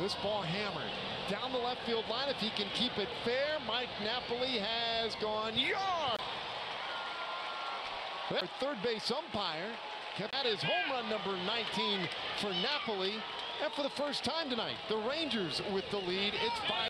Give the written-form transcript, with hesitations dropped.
This ball hammered down the left field line. If he can keep it fair, Mike Napoli has gone yard. Our third base umpire kept at his home run number 19 for Napoli. And for the first time tonight, the Rangers with the lead. It's 5.